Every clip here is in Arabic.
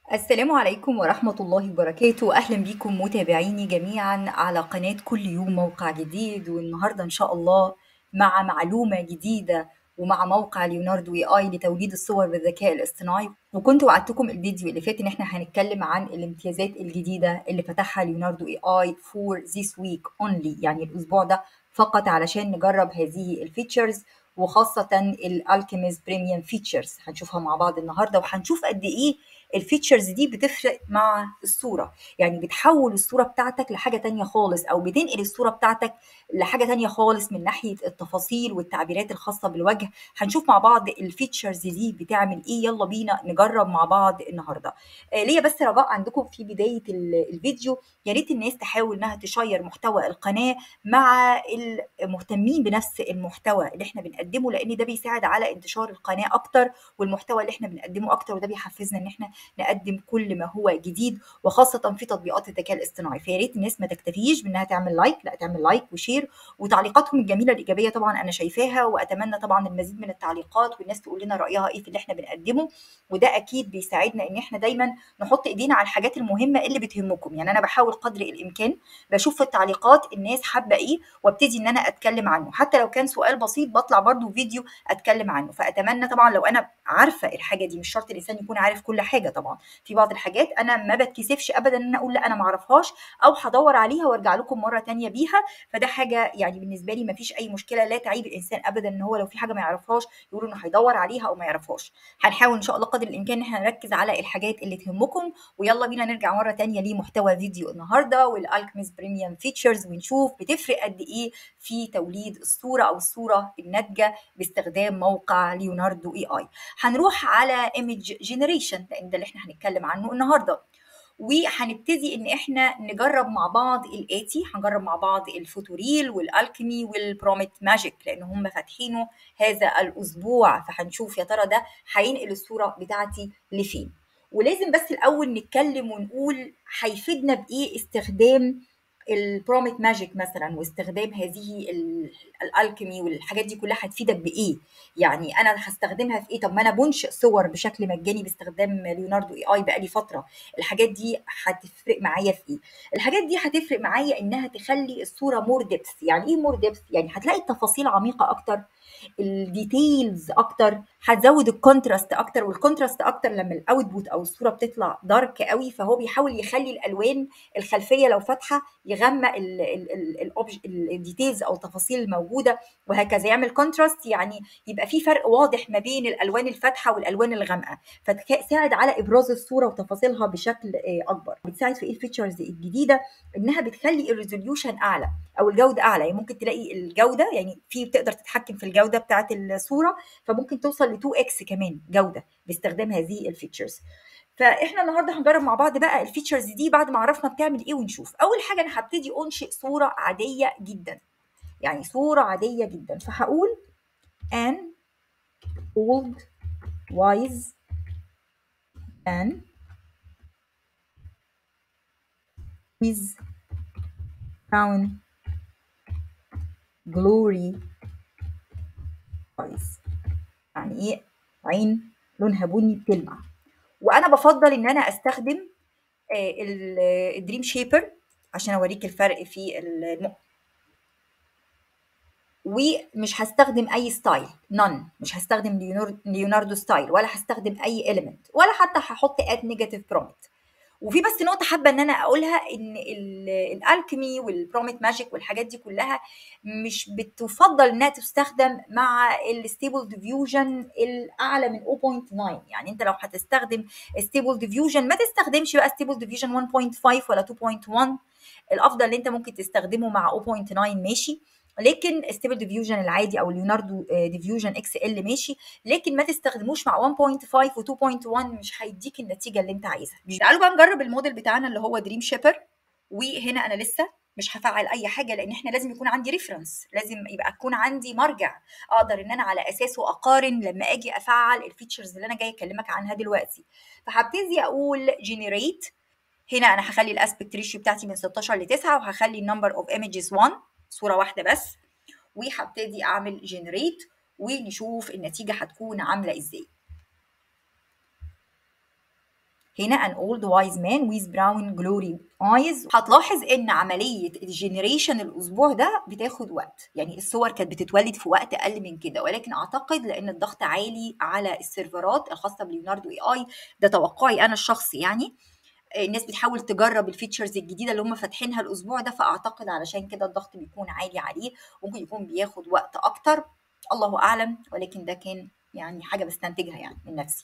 السلام عليكم ورحمة الله وبركاته. أهلا بكم متابعيني جميعا على قناة كل يوم موقع جديد، والنهاردة إن شاء الله مع معلومة جديدة ومع موقع ليوناردو اي اي لتوليد الصور بالذكاء الاصطناعي. وكنت وعدتكم الفيديو اللي فات ان احنا هنتكلم عن الامتيازات الجديدة اللي فتحها ليوناردو اي اي for this week only، يعني الاسبوع ده فقط علشان نجرب هذه الفيتشرز، وخاصة الالكيميز بريميوم فيتشرز هنشوفها مع بعض النهاردة، وهنشوف قد ايه الفيتشرز دي بتفرق مع الصورة. يعني بتحول الصورة بتاعتك لحاجة تانية خالص، أو بتنقل الصورة بتاعتك لحاجة تانية خالص من ناحية التفاصيل والتعبيرات الخاصة بالوجه. هنشوف مع بعض الفيتشرز دي بتعمل ايه. يلا بينا نجرب مع بعض النهاردة. ليا بس رجاء عندكم في بداية الفيديو، يا ريت الناس تحاول انها تشير محتوى القناة مع المهتمين بنفس المحتوى اللي احنا بنقدمه، لان ده بيساعد على انتشار القناة اكتر والمحتوى اللي احنا بنقدمه اكتر، وده بيحفزنا ان احنا نقدم كل ما هو جديد، وخاصة في تطبيقات الذكاء الاصطناعي. فيا ريت الناس ما تكتفيش بانها تعمل لايك، لا تعمل لايك وشير، وتعليقاتهم الجميلة الإيجابية طبعا أنا شايفاها، وأتمنى طبعا المزيد من التعليقات والناس تقول لنا رأيها إيه في اللي إحنا بنقدمه، وده أكيد بيساعدنا إن إحنا دايما نحط إيدينا على الحاجات المهمة اللي بتهمكم. يعني أنا بحاول قدر الإمكان بشوف في التعليقات الناس حابة إيه وابتدي إن أنا أتكلم عنه، حتى لو كان سؤال بسيط بطلع برضو فيديو أتكلم عنه. فأتمنى طبعا لو أنا عارفة الحاجة دي، مش شرط الإنسان يكون عارف كل حاجة طبعا، في بعض الحاجات أنا ما بتكسفش أبدا إن أنا أقول لا أنا ما أعرفهاش، أو هدور عليها وأرجع لكم مرة تانية بيها. فده حاجة يعني بالنسبة لي ما فيش أي مشكلة، لا تعيب الإنسان أبدا إن هو لو في حاجة ما يعرفهاش يقول إنه هيدور عليها أو ما يعرفهاش. هنحاول إن شاء الله قدر الإمكان إن إحنا نركز على الحاجات اللي تهمكم. ويلا بينا نرجع مرة تانية لمحتوى فيديو النهاردة والألكميز بريميوم فيتشرز، ونشوف بتفرق قد إيه في توليد الصورة أو الصورة الناتجة باستخدام موقع ليوناردو اي اي. هنروح على ايمج جنريشن لان ده اللي احنا هنتكلم عنه النهارده، وهنبتدي ان احنا نجرب مع بعض الاتي. هنجرب مع بعض الفوتوريل والالكيمي والبروميت ماجيك لان هم فاتحينه هذا الاسبوع، فهنشوف يا ترى ده هينقل الصوره بتاعتي لفين. ولازم بس الاول نتكلم ونقول هيفيدنا بايه استخدام البروميت ماجيك مثلا، واستخدام هذه الالكيمي والحاجات دي كلها هتفيدك بايه. يعني انا هستخدمها في ايه؟ طب ما انا بنشئ صور بشكل مجاني باستخدام ليوناردو اي اي بقالي فتره. الحاجات دي هتفرق معايا في ايه؟ الحاجات دي هتفرق معايا انها تخلي الصوره مور ديبث. يعني ايه مور ديبث؟ يعني هتلاقي التفاصيل عميقه اكتر، الديتيلز اكتر، هتزود الكونتراست اكتر. والكونتراست اكتر لما الاوتبوت او الصوره بتطلع دارك قوي، فهو بيحاول يخلي الالوان الخلفيه لو فاتحه يغمق الديتيلز او التفاصيل الموجوده، وهكذا يعمل كونتراست، يعني يبقى في فرق واضح ما بين الالوان الفاتحه والالوان الغامقه، فتساعد على ابراز الصوره وتفاصيلها بشكل اكبر. بتساعد في ايه الفيتشرز الجديده؟ انها بتخلي الريزوليوشن اعلى او الجوده اعلى. يعني ممكن تلاقي الجوده، يعني في بتقدر تتحكم في الجوده بتاعه الصوره، فممكن توصل ل 2 اكس كمان جوده باستخدام هذه الفيتشرز. فاحنا النهارده هنجرب مع بعض بقى الفيتشرز دي بعد ما عرفنا بتعمل ايه ونشوف. اول حاجه انا هبتدي انشئ صوره عاديه جدا، يعني صوره عاديه جدا، فهقول an old wise man with crown glory eyes. يعني ايه؟ عين لونها بني بتلمع. وانا بفضل ان انا استخدم الدريم شيبر عشان اوريك الفرق في ومش هستخدم اي ستايل، نون، مش هستخدم ليوناردو ستايل، ولا هستخدم اي اليمنت، ولا حتى هحط اد نيجاتيف برومت. وفي بس نقطه حابه ان انا اقولها، ان الالكيمي والبروميت ماجيك والحاجات دي كلها مش بتفضل انها تستخدم مع الستيبل ديفيوجن الاعلى من 0.9. يعني انت لو هتستخدم ستيبل ديفيوجن ما تستخدمش بقى ستيبل ديفيوجن 1.5 ولا 2.1. الافضل ان انت ممكن تستخدمه مع 0.9 ماشي، لكن ستيبل ديفيوجن العادي او ليوناردو ديفيوجن اكس ال ماشي، لكن ما تستخدموش مع 1.5 و 2.1، مش هيديك النتيجه اللي انت عايزها. تعالوا بقى نجرب الموديل بتاعنا اللي هو دريم شيبر. وهنا انا لسه مش هفعل اي حاجه، لان احنا لازم يكون عندي ريفرنس، لازم يبقى اكون عندي مرجع اقدر ان انا على اساسه اقارن لما اجي افعل الفيتشرز اللي انا جاي اكلمك عنها دلوقتي. فهبتدي اقول جنريت. هنا انا هخلي الاسبكت ريشيو بتاعتي من 16 ل 9، وهخلي النمبر اوف ايمجز 1، صوره واحده بس، وهبتدي اعمل جنريت ونشوف النتيجه هتكون عامله ازاي. هنا an old wise man with brown glory eyes. هتلاحظ ان عمليه الجنريشن الاسبوع ده بتاخد وقت، يعني الصور كانت بتتولد في وقت اقل من كده، ولكن اعتقد لان الضغط عالي على السيرفرات الخاصه بليوناردو اي، ده توقعي انا الشخصي يعني، الناس بتحاول تجرب الفيتشرز الجديده اللي هم فاتحينها الاسبوع ده، فاعتقد علشان كده الضغط بيكون عالي عليه، ممكن يكون بياخد وقت اكتر، الله اعلم، ولكن ده كان يعني حاجه بستنتجها يعني من نفسي.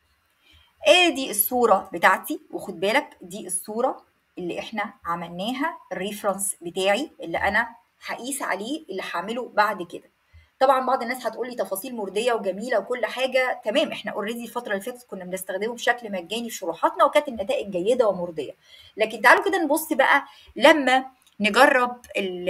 ادي الصوره بتاعتي، وخد بالك دي الصوره اللي احنا عملناها، الريفرنس بتاعي اللي انا هقيس عليه اللي هعمله بعد كده. طبعا بعض الناس هتقول لي تفاصيل مرضيه وجميله وكل حاجه تمام، احنا اوريدي الفتره اللي فاتت كنا بنستخدمه بشكل مجاني في شروحاتنا وكانت النتائج جيده ومرضيه. لكن تعالوا كده نبص بقى لما نجرب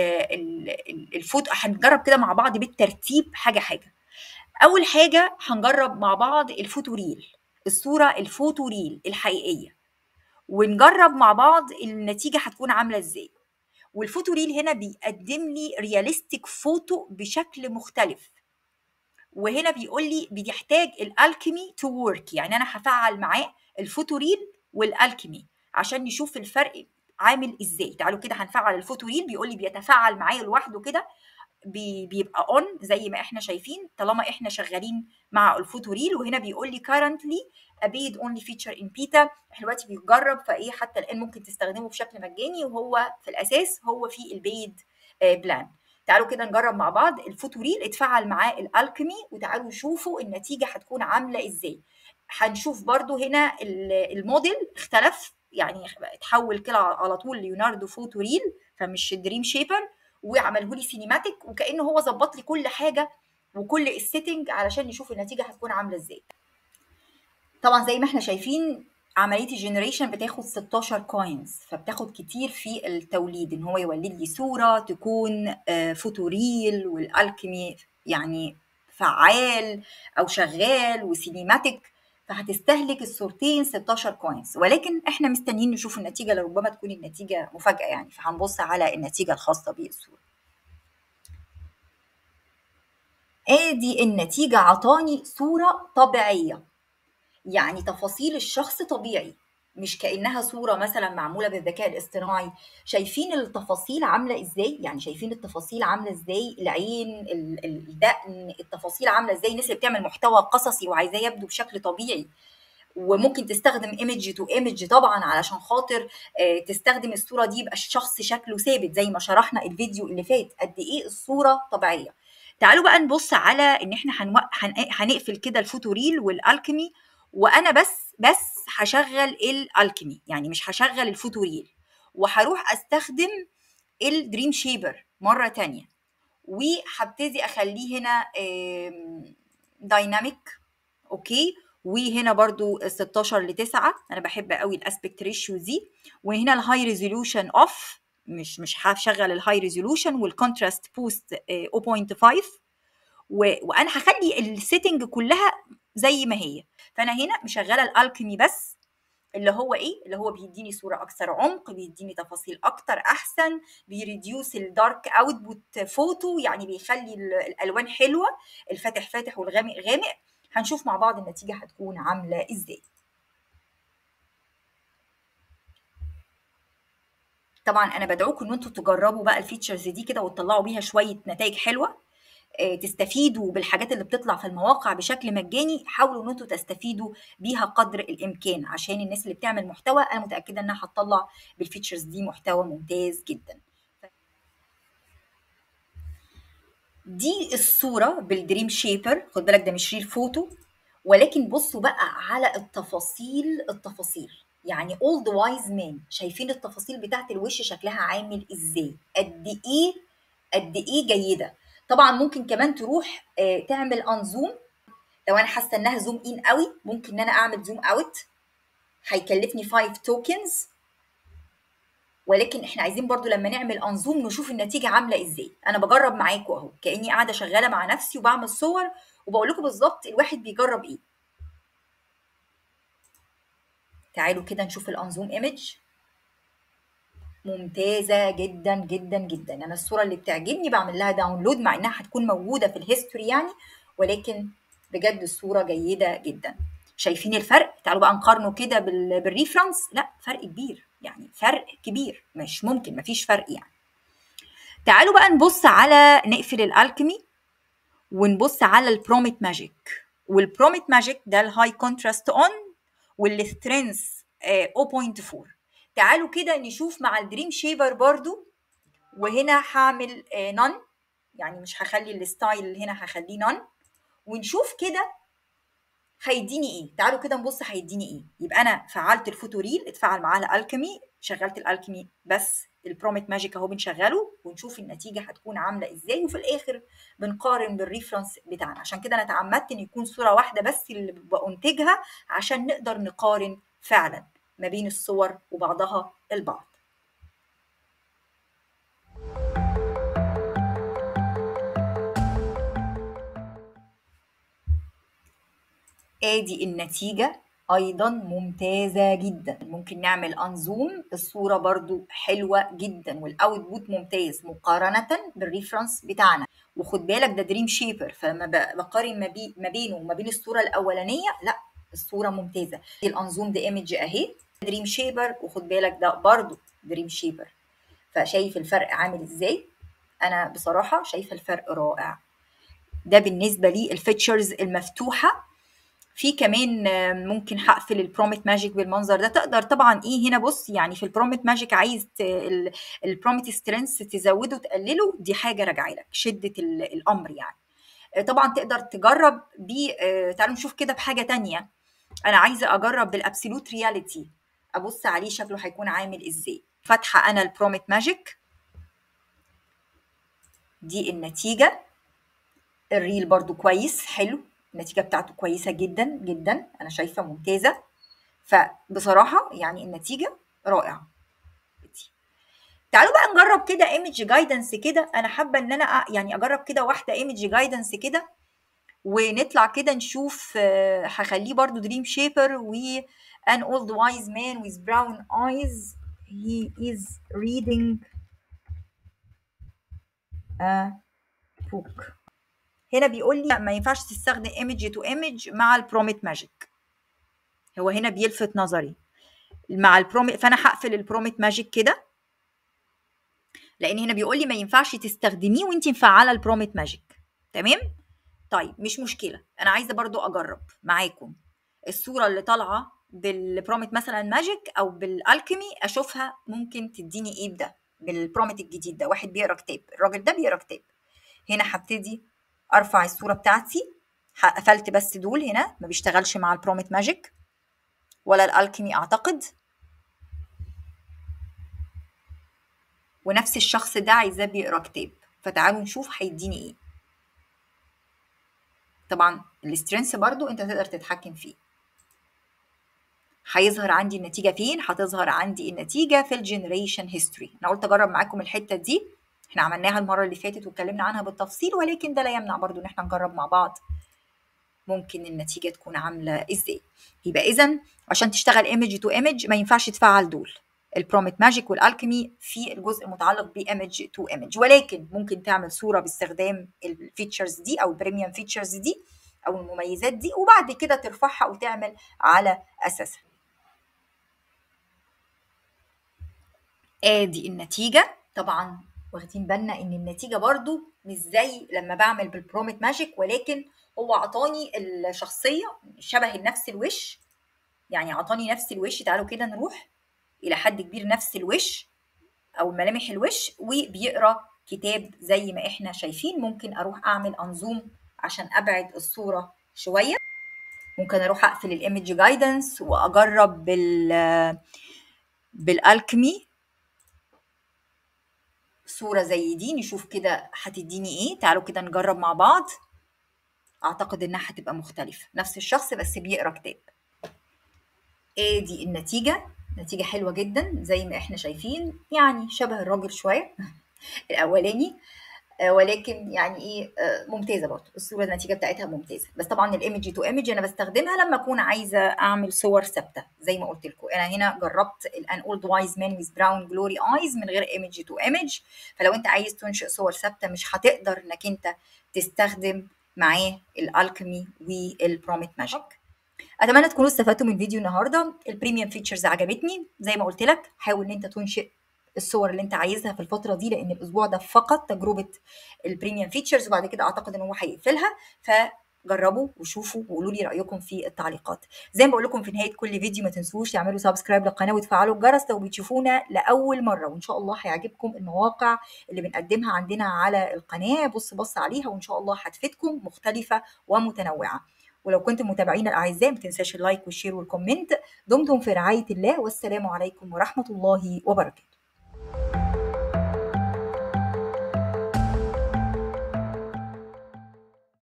الفوتو، هنجرب كده مع بعض بالترتيب حاجه حاجه. اول حاجه هنجرب مع بعض الفوتوريل، الصوره الفوتوريل الحقيقيه، ونجرب مع بعض النتيجه هتكون عامله ازاي. والفوتوريل هنا بيقدم لي رياليستيك فوتو بشكل مختلف، وهنا بيقول لي بيحتاج الالكيمي تو ورك، يعني انا هفعل معاه الفوتوريل والالكيمي عشان نشوف الفرق عامل ازاي. تعالوا كده هنفعل الفوتوريل، بيقول لي بيتفاعل معايا لوحده كده، بيبقى اون زي ما احنا شايفين طالما احنا شغالين مع الفوتوريل. وهنا بيقول لي currently a paid only feature in beta، احنا دلوقتي بيجرب، فايه حتى الان ممكن تستخدمه بشكل مجاني، وهو في الاساس هو في البيد بلان. تعالوا كده نجرب مع بعض الفوتوريل اتفعل معاه الالكيمي، وتعالوا شوفوا النتيجه هتكون عامله ازاي. هنشوف برضو هنا الموديل اختلف، يعني اتحول كده على طول ليوناردو فوتوريل، فمش دريم شيبر، وعمله لي سينيماتيك، وكانه هو ظبط لي كل حاجه وكل السيتنج علشان نشوف النتيجه هتكون عامله ازاي. طبعا زي ما احنا شايفين عمليه الجنريشن بتاخد 16 كوينز، فبتاخد كتير في التوليد ان هو يولد لي صوره تكون فوتوريل والالكيمي يعني فعال او شغال وسينيماتيك، فهتستهلك الصورتين 16 كوينز، ولكن احنا مستنيين نشوف النتيجه لربما تكون النتيجه مفاجاه يعني، فهنبص على النتيجه الخاصه بالصوره. ادي النتيجة، عطاني صورة طبيعية، يعني تفاصيل الشخص طبيعي، مش كأنها صورة مثلا معمولة بالذكاء الاصطناعي. شايفين التفاصيل عاملة ازاي؟ يعني شايفين التفاصيل عاملة ازاي، العين، الدقن، التفاصيل عاملة ازاي. الناس اللي بتعمل محتوى قصصي وعايزاه يبدو بشكل طبيعي، وممكن تستخدم ايمج تو ايمج طبعا علشان خاطر تستخدم الصوره دي يبقى الشخص شكله ثابت زي ما شرحنا الفيديو اللي فات قد ايه الصوره طبيعيه. تعالوا بقى نبص على ان احنا هنقفل كده الفوتوريل والالكيمي، وانا بس هشغل الالكيمي، يعني مش هشغل الفوتوريل، وهروح استخدم الدريم شيبر مره تانية، وهبتدي اخليه هنا دايناميك. اوكي، وهنا برضو 16 ل 9، انا بحب قوي الاسبكت ريشيو دي. وهنا الهاي ريزولوشن اوف، مش هشغل الهاي ريزولوشن، والكونتراست بوست 0.5، وانا هخلي السيتنج كلها زي ما هي. فانا هنا مشغله الالكيمي بس، اللي هو ايه، اللي هو بيديني صوره اكثر عمق، بيديني تفاصيل اكتر احسن، بيريديوس الدارك اوتبوت فوتو، يعني بيخلي الالوان حلوه، الفاتح فاتح والغامق غامق. هنشوف مع بعض النتيجه هتكون عامله ازاي. طبعا انا بدعوكم ان انتوا تجربوا بقى الفيتشرز دي كده وتطلعوا بيها شويه نتائج حلوه، تستفيدوا بالحاجات اللي بتطلع في المواقع بشكل مجاني، حاولوا ان انتوا تستفيدوا بيها قدر الامكان، عشان الناس اللي بتعمل محتوى انا متاكده انها هتطلع بالفيتشرز دي محتوى ممتاز جدا. دي الصوره بالدريم شيبر، خد بالك ده مش ريل فوتو، ولكن بصوا بقى على التفاصيل، يعني اولد وايز مان، شايفين التفاصيل بتاعت الوش شكلها عامل ازاي، قد ايه جيده. طبعا ممكن كمان تروح تعمل انزوم، لو انا حاسه انها زوم ان قوي ممكن ان انا اعمل زوم اوت، هيكلفني 5 توكنز، ولكن احنا عايزين برضو لما نعمل انزوم نشوف النتيجه عامله ازاي. انا بجرب معاكم اهو كاني قاعده شغاله مع نفسي وبعمل صور، وبقول لكم بالظبط الواحد بيجرب ايه. تعالوا كده نشوف الانزوم ايمج، ممتازه جدا جدا جدا. انا الصوره اللي بتعجبني بعمل لها داونلود مع انها هتكون موجوده في الهيستوري يعني، ولكن بجد الصوره جيده جدا. شايفين الفرق؟ تعالوا بقى نقارنه كده بالريفرنس. لا فرق كبير، يعني فرق كبير، مش ممكن مفيش فرق يعني. تعالوا بقى نبص على نقفل الالكيمي ونبص على البروميت ماجيك. والبروميت ماجيك ده الهاي كونتراست اون والسترينث 0.4. تعالوا كده نشوف مع الدريم شيفر برضو، وهنا هعمل نون، يعني مش هخلي الستايل اللي هنا، هخليه نون، ونشوف كده هيديني ايه. تعالوا كده نبص هيديني ايه. يبقى انا فعلت الفوتوريل، اتفعل معاه الالكيمي، شغلت الالكيمي بس البروميت ماجيك اهو بنشغله، ونشوف النتيجه هتكون عامله ازاي. وفي الاخر بنقارن بالريفرنس بتاعنا. عشان كده انا اتعمدت ان يكون صوره واحده بس اللي بنتجها، عشان نقدر نقارن فعلا ما بين الصور وبعضها البعض. ادي النتيجة ايضا ممتازة جدا. ممكن نعمل انزوم، الصورة برضو حلوة جدا، والاوتبوت ممتاز مقارنة بالريفرنس بتاعنا. وخد بالك ده دريم شيبر، فلما بقارن ما بينه وما بين الصورة الاولانية، لا الصورة ممتازة. دي الانزوم دي ايمج اهي دريم شيبر، وخد بالك ده برضو دريم شيبر. فشايف الفرق عامل ازاي؟ انا بصراحة شايفة الفرق رائع. ده بالنسبة لي الفيتشرز المفتوحة. في كمان ممكن هقفل البروميت ماجيك بالمنظر ده. تقدر طبعا ايه هنا، بص يعني في البروميت ماجيك عايز البروميت سترينث تزوده تقلله، دي حاجه راجعه لك شده الامر يعني. طبعا تقدر تجرب بيه. تعالوا نشوف كده بحاجه تانية. انا عايزه اجرب بالابسولوت رياليتي، ابص عليه شكله هيكون عامل ازاي. فاتحه انا البروميت ماجيك، دي النتيجه. الريل برضو كويس حلو، النتيجه بتاعته كويسه جدا جدا، انا شايفه ممتازه. فبصراحه يعني النتيجه رائعه. تعالوا بقى نجرب كده ايمج جايدنس كده. انا حابه ان انا يعني اجرب كده واحده ايمج جايدنس كده، ونطلع كده نشوف. هخليه برضو دريم شيبر. و an old wise man with brown eyes he is reading a book. هنا بيقول لي ما ينفعش تستخدم ايمج تو ايمج مع البروميت ماجيك. هو هنا بيلفت نظري مع البروميت، فانا هقفل البروميت ماجيك كده، لان هنا بيقول لي ما ينفعش تستخدميه وانت مفعله البروميت ماجيك. تمام. طيب مش مشكله، انا عايزه برضو اجرب معاكم الصوره اللي طالعه بالبروميت مثلا ماجيك او بالالكيمي، اشوفها ممكن تديني ايه بده بالبروميت الجديد ده. واحد بيقرا كتاب، الراجل ده بيقرا كتاب. هنا هبتدي ارفع الصوره بتاعتي، قفلت بس دول هنا، ما بيشتغلش مع البروميت ماجيك ولا الالكيمي اعتقد. ونفس الشخص ده عايزاه بيقرا كتاب، فتعالوا نشوف هيديني ايه. طبعا السترينث برضو انت تقدر تتحكم فيه. هيظهر عندي النتيجه فين؟ هتظهر عندي النتيجه في الجنريشن هيستوري. انا قلت اجرب معاكم الحته دي، احنا عملناها المره اللي فاتت واتكلمنا عنها بالتفصيل، ولكن ده لا يمنع برضو ان احنا نجرب مع بعض ممكن النتيجه تكون عامله ازاي. يبقى اذا عشان تشتغل ايمج تو ايمج ما ينفعش تفعل دول البروميت ماجيك والالكيمي في الجزء المتعلق بايمج تو ايمج، ولكن ممكن تعمل صوره باستخدام الفيتشرز دي او البريميوم فيتشرز دي او المميزات دي، وبعد كده ترفعها وتعمل على اساسها. ادي النتيجه. طبعا واخدين بالنا ان النتيجه برضو مش زي لما بعمل بالبروميت ماجيك، ولكن هو عطاني الشخصيه شبه نفس الوش، يعني عطاني نفس الوش. تعالوا كده نروح الى حد كبير نفس الوش او ملامح الوش، وبيقرا كتاب زي ما احنا شايفين. ممكن اروح اعمل انزوم عشان ابعد الصوره شويه. ممكن اروح اقفل الايمج جايدنس واجرب بالالكمي صوره زي دي، نشوف كده هتديني ايه. تعالوا كده نجرب مع بعض. اعتقد انها هتبقى مختلفه، نفس الشخص بس بيقرا كتاب. ادي النتيجه، نتيجه حلوه جدا زي ما احنا شايفين، يعني شبه الراجل شويه الاولاني، ولكن يعني ايه ممتازه برضه الصوره، النتيجه بتاعتها ممتازه. بس طبعا الايمج تو ايمج انا بستخدمها لما اكون عايزه اعمل صور ثابته زي ما قلت لكم. انا هنا جربت الان اولد وايز مان ويز براون جلوري ايز من غير ايمج تو ايمج. فلو انت عايز تنشئ صور ثابته مش هتقدر انك انت تستخدم معاه الالكيمي والبروميت ماجيك. اتمنى تكونوا استفدتوا من فيديو النهارده. البريميوم فيتشرز عجبتني، زي ما قلت لك حاول ان انت تنشئ الصور اللي انت عايزها في الفتره دي، لان الاسبوع ده فقط تجربه البريميوم فيتشرز، وبعد كده اعتقد ان هو هيقفلها. فجربوا وشوفوا وقولوا لي رايكم في التعليقات. زي ما بقول لكم في نهايه كل فيديو، ما تنسوش تعملوا سبسكرايب للقناه وتفعلوا الجرس لو بتشوفونا لاول مره، وان شاء الله هيعجبكم المواقع اللي بنقدمها عندنا على القناه. بص عليها وان شاء الله هتفيدكم، مختلفه ومتنوعه. ولو كنتم متابعينا الأعزاء، ما تنساش اللايك والشير والكومنت. دمتم في رعاية الله، والسلام عليكم ورحمة الله وبركاته.